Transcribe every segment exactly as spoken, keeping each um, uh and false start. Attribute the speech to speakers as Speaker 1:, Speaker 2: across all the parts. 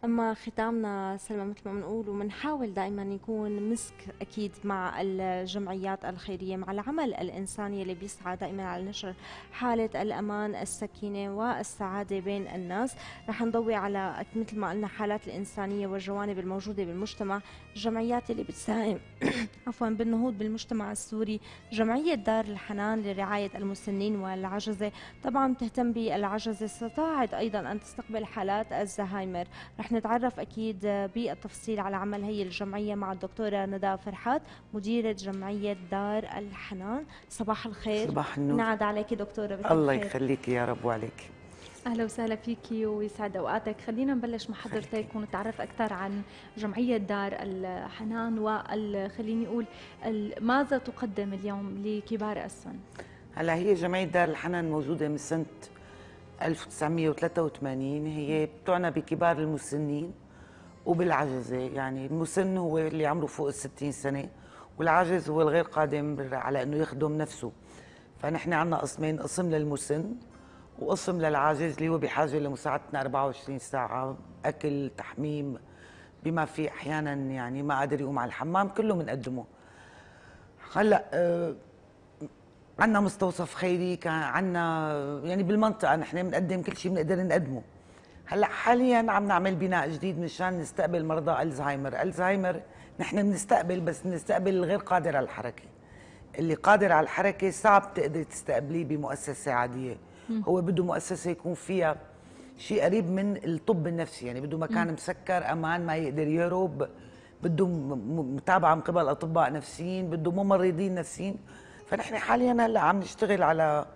Speaker 1: أما ختامنا سلمى مثل ما بنقول وبنحاول دائما يكون مسك أكيد مع الجمعيات الخيرية، مع العمل الإنساني اللي بيسعى دائما على نشر حالة الأمان السكينة والسعادة بين الناس. رح نضوي على مثل ما قلنا حالات الإنسانية والجوانب الموجودة بالمجتمع، الجمعيات اللي بتساهم عفوا بالنهوض بالمجتمع السوري. جمعية دار الحنان لرعاية المسنين والعجزة طبعا تهتم بالعجزة، استطاعت أيضا أن تستقبل حالات الزهايمر. رح نتعرف أكيد بالتفصيل على عمل هي الجمعية مع الدكتورة ندى فرحات مديرة جمعية دار الحنان. صباح الخير.
Speaker 2: صباح النور.
Speaker 1: نعد عليك دكتورة، بكل
Speaker 2: الله
Speaker 1: خير.
Speaker 2: يخليك يا رب وعليك.
Speaker 3: اهلا وسهلا فيكي ويسعد اوقاتك. خلينا نبلش مع حضرتك ونتعرف اكثر عن جمعيه دار الحنان، وخليني اقول ماذا تقدم اليوم لكبار السن.
Speaker 2: هلا هي جمعيه دار الحنان موجوده من سنه ألف وتسعمئة وثلاثة وثمانين، هي بتعنى بكبار المسنين وبالعجزه، يعني المسن هو اللي عمره فوق الستين سنه، والعاجز هو الغير قادر على انه يخدم نفسه. فنحن عندنا قسمين، قسم للمسن وقسم للعاجز اللي هو بحاجه لمساعدتنا أربعة وعشرين ساعه، اكل، تحميم، بما في احيانا يعني ما قادر يقوم على الحمام، كله بنقدمه. هلا آه عندنا مستوصف خيري، كان عندنا يعني بالمنطقه نحن بنقدم كل شيء بنقدر نقدمه. هلا حاليا عم نعمل بناء جديد مشان نستقبل مرضى الزهايمر. الزهايمر نحن بنستقبل، بس بنستقبل الغير قادر على الحركه. اللي قادر على الحركه صعب تقدري تستقبليه بمؤسسه عاديه. هو بده مؤسسه يكون فيها شيء قريب من الطب النفسي، يعني بده مكان مسكر امان ما يقدر يهرب، بده متابعه من قبل اطباء نفسيين، بده ممرضين نفسيين. فنحن حاليا هلا عم نشتغل على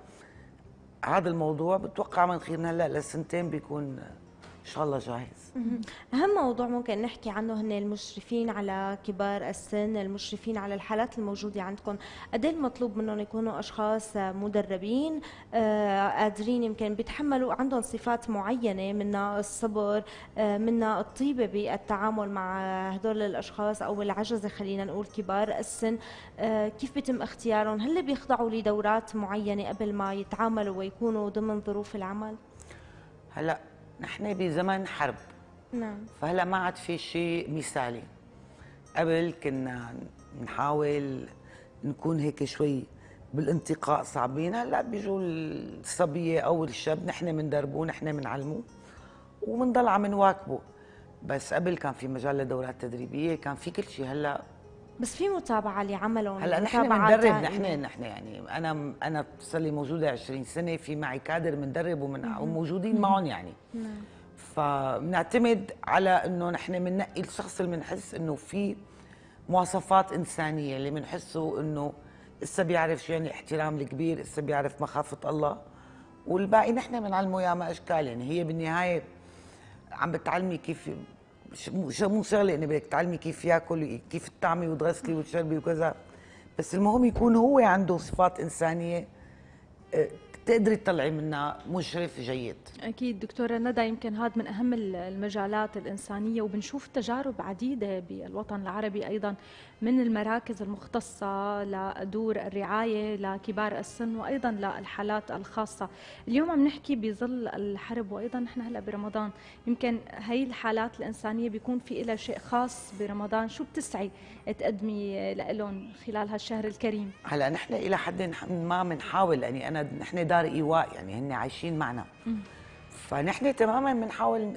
Speaker 2: هذا الموضوع، بتوقع من خلال هلا لسنتين بيكون ان شاء الله جاهز.
Speaker 1: أهم موضوع ممكن نحكي عنه هن المشرفين على كبار السن، المشرفين على الحالات الموجودة عندكم. قد ايه المطلوب منهم يكونوا أشخاص مدربين آه، قادرين، يمكن بيتحملوا، عندهم صفات معينة منها الصبر، آه، منها الطيبة بالتعامل مع هدول الأشخاص أو العجزة، خلينا نقول كبار السن. آه، كيف بيتم اختيارهم؟ هل بيخضعوا لدورات معينة قبل ما يتعاملوا ويكونوا ضمن ظروف العمل؟
Speaker 2: هلا نحن بزمن حرب،
Speaker 1: نعم.
Speaker 2: فهلا ما عاد في شيء مثالي. قبل كنا نحاول نكون هيك شوي بالانتقاء صعبين، هلا بيجوا الصبيه او الشاب نحن بندربه، نحن بنعلمه وبنضل عم نواكبه. بس قبل كان في مجال لدورات تدريبيه، كان في كل شيء. هلا
Speaker 1: بس في متابعة لعملهم،
Speaker 2: هلا نحن
Speaker 1: متابعة
Speaker 2: بندرب،
Speaker 1: دائمة.
Speaker 2: نحن نحن يعني انا انا صار لي موجوده عشرين سنه، في معي كادر بندرب ومن وموجودين معهم يعني.
Speaker 1: نعم.
Speaker 2: فبنعتمد على انه نحن بننقي الشخص اللي بنحس انه في مواصفات انسانيه، اللي بنحسه انه لسه بيعرف شو يعني احترام الكبير، لسه بيعرف مخافه الله، والباقي نحن بنعلمه يا ما اشكال. يعني هي بالنهايه عم بتعلمي كيف، مش مو شغله انه بدك تعلمي كيف ياكل، كيف تطعمي وتغسلي وتشربي وكذا، بس المهم يكون هو عنده صفات انسانيه تقدري تطلعي منها مشرف جيد.
Speaker 3: أكيد دكتورة ندى، يمكن هذا من أهم المجالات الإنسانية، وبنشوف تجارب عديدة بالوطن العربي أيضا من المراكز المختصة لدور الرعاية لكبار السن وأيضا للحالات الخاصة. اليوم عم نحكي بظل الحرب، وأيضا نحن هلأ برمضان، يمكن هي الحالات الإنسانية بيكون في لها شيء خاص برمضان. شو بتسعي تقدمي لهم خلال هالشهر الكريم؟
Speaker 2: هلا نحن إلى حد ما بنحاول، يعني أنا نحن دار إيواء، يعني هن عايشين معنا، فنحن تماما بنحاول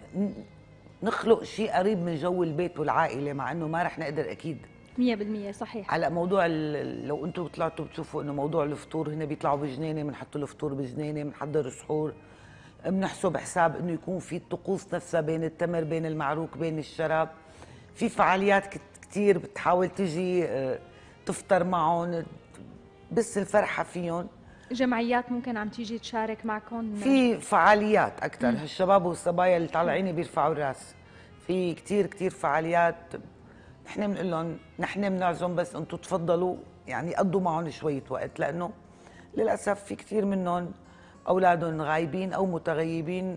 Speaker 2: نخلق شيء قريب من جو البيت والعائلة، مع إنه ما رح نقدر أكيد
Speaker 3: مية بالمية صحيح.
Speaker 2: هلا موضوع لو انتم طلعتوا بتشوفوا انه موضوع الفطور، هنا بيطلعوا بجنينه، بنحط الفطور بجنينه، بنحضر سحور، بنحسب حساب انه يكون في الطقوس نفسها بين التمر، بين المعروك، بين الشراب. في فعاليات كثير بتحاول تجي تفطر معهم، بس الفرحه فيهم.
Speaker 3: جمعيات ممكن عم تيجي تشارك معكم؟
Speaker 2: في فعاليات اكثر، هالشباب والصبايا اللي طالعين بيرفعوا الراس، في كثير كثير فعاليات. نحن بنقول لهم نحن بنعزم، بس انتم تفضلوا يعني قضوا معهم شويه وقت، لانه للاسف في كثير منهم اولادهم غايبين او متغيبين.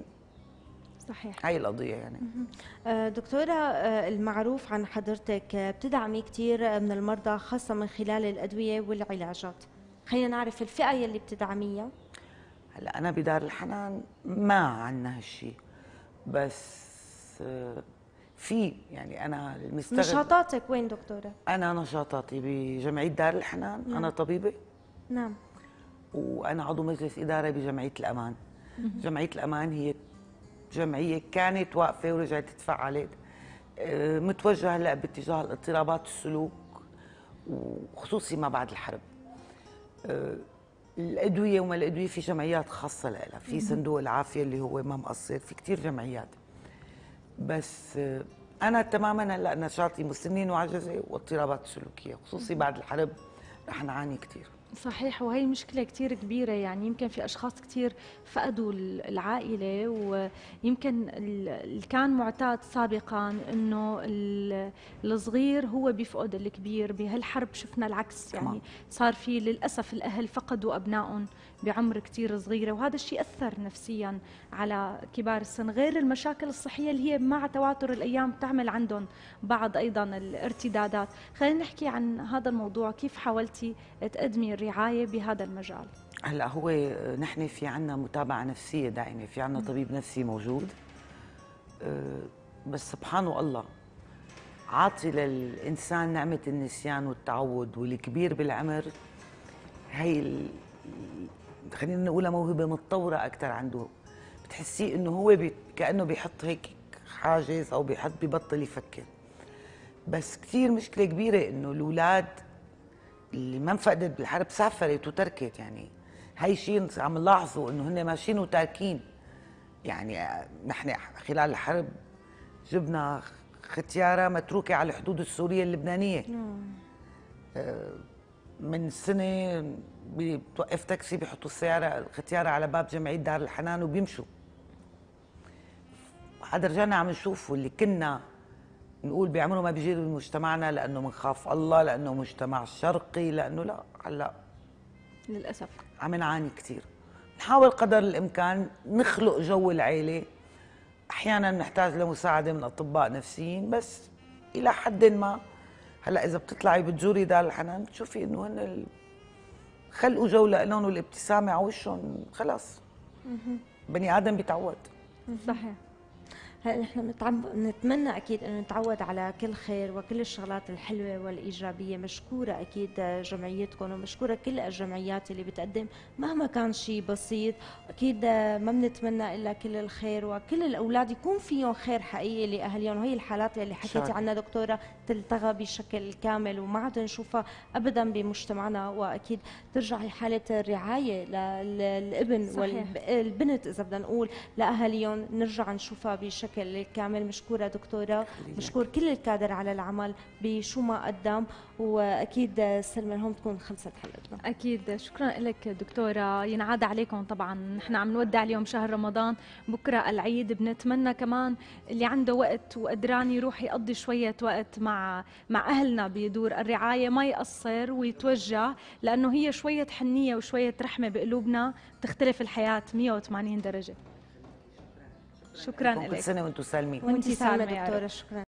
Speaker 3: صحيح.
Speaker 2: هاي القضيه يعني.
Speaker 1: دكتورة، المعروف عن حضرتك بتدعمي كثير من المرضى خاصة من خلال الأدوية والعلاجات، خلينا نعرف الفئة يلي بتدعميها.
Speaker 2: هلا انا بدار الحنان ما عندنا هالشيء، بس في يعني انا المستغرب.
Speaker 1: نشاطاتك وين دكتوره؟
Speaker 2: انا نشاطاتي بجمعيه دار الحنان. نعم. انا طبيبه.
Speaker 1: نعم.
Speaker 2: وانا عضو مجلس اداره بجمعيه الامان. جمعيه الامان هي جمعيه كانت واقفه ورجعت تفعلت، متوجهه هلا باتجاه الاضطرابات السلوك وخصوصي ما بعد الحرب. الادويه وما الادويه في جمعيات خاصه لها، في صندوق العافيه اللي هو ما مقصر، في كثير جمعيات. بس انا تماما هلا نشاطي مسنين وعجزه واضطرابات سلوكيه، خصوصي بعد الحرب رح نعاني كثير.
Speaker 3: صحيح، وهي مشكلة كتير كبيرة. يعني يمكن في أشخاص كتير فقدوا العائلة، ويمكن اللي كان معتاد سابقا أنه الصغير هو بيفقد الكبير. بهالحرب شفنا العكس، يعني صار في للأسف الأهل فقدوا أبنائهم بعمر كتير صغيرة، وهذا الشيء أثر نفسيا على كبار السن، غير المشاكل الصحية اللي هي مع تواتر الأيام بتعمل عندهم بعض أيضا الارتدادات. خلينا نحكي عن هذا الموضوع، كيف حاولتي تقدمي الرعاية بهذا المجال؟
Speaker 2: هلا هو نحن في عنا متابعة نفسية دائمة، في عنا طبيب نفسي موجود، بس سبحان الله عاطي للإنسان نعمة النسيان والتعود، والكبير بالعمر هي خلينا نقولها موهبة متطورة أكثر عنده، بتحسيه إنه هو بي كأنه بيحط هيك حاجز أو بيحط ببطل يفكر. بس كثير مشكلة كبيرة إنه الأولاد اللي ما انفقدت بالحرب سافرت وتركت، يعني هي شيء عم نلاحظه انه هن ماشيين وتاركين. يعني نحن خلال الحرب جبنا ختياره متروكه على الحدود السوريه اللبنانيه. من سنه بتوقف تاكسي بيحطوا السياره الختياره على باب جمعيه دار الحنان وبيمشوا. هذا رجعنا عم نشوفه اللي كنا نقول بعمره ما بيجي بمجتمعنا لانه بنخاف الله، لانه مجتمع شرقي، لانه لا، هلا
Speaker 3: للاسف
Speaker 2: عم نعاني كثير. نحاول قدر الامكان نخلق جو العيله، احيانا نحتاج لمساعده من اطباء نفسيين، بس الى حد ما. هلا اذا بتطلعي بتزوري دار الحنان بتشوفي انه هن خلقوا جو لهم والابتسامه على وشهم، خلاص بني ادم بيتعود.
Speaker 3: صحيح.
Speaker 1: هلا نحن نتمنى اكيد انه نتعود على كل خير وكل الشغلات الحلوه والايجابيه. مشكوره اكيد جمعيتكم ومشكوره كل الجمعيات اللي بتقدم مهما كان شيء بسيط. اكيد ما بنتمنى الا كل الخير، وكل الاولاد يكون فيهم خير حقيقي لاهاليهم، وهي الحالات اللي حكيتي عنها دكتوره تلتغى بشكل كامل وما عاد نشوفها ابدا بمجتمعنا، واكيد ترجع هي حاله الرعايه للابن والبنت اذا بدنا نقول لاهاليهم، نرجع نشوفها بشكل الكامل. مشكورة دكتورة، مشكور كل الكادر على العمل بشو ما قدم، واكيد سلمى هون تكون خلصت حلقتنا.
Speaker 3: اكيد، شكرا لك دكتورة. ينعاد عليكم طبعا، نحن عم نودع اليوم شهر رمضان، بكره العيد، بنتمنى كمان اللي عنده وقت وقدران يروح يقضي شوية وقت مع مع اهلنا بدور الرعاية ما يقصر ويتوجه، لانه هي شوية حنية وشوية رحمة بقلوبنا تختلف الحياة مية وثمانين درجة. شكرا لك.
Speaker 2: كل سنه وانتم سالمين.
Speaker 1: وانتم سالمه دكتوره. شكرا.